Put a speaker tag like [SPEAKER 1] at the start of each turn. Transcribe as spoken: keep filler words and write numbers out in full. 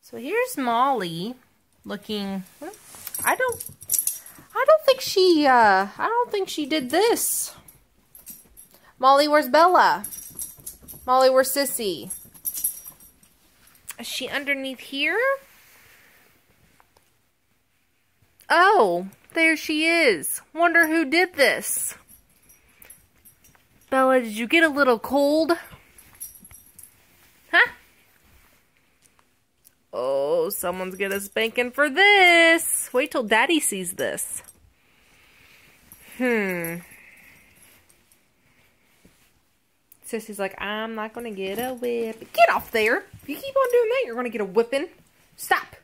[SPEAKER 1] So here's Molly looking, I don't, I don't think she, uh, I don't think she did this. Molly, where's Bella? Molly, where's Sissy? Is she underneath here? Oh, there she is. Wonder who did this. Bella, did you get a little cold? Huh? Oh, someone's gonna spanking for this. Wait till Daddy sees this. Hmm. Sissy's like, I'm not gonna get a whip. Get off there. If you keep on doing that, you're gonna get a whipping. Stop.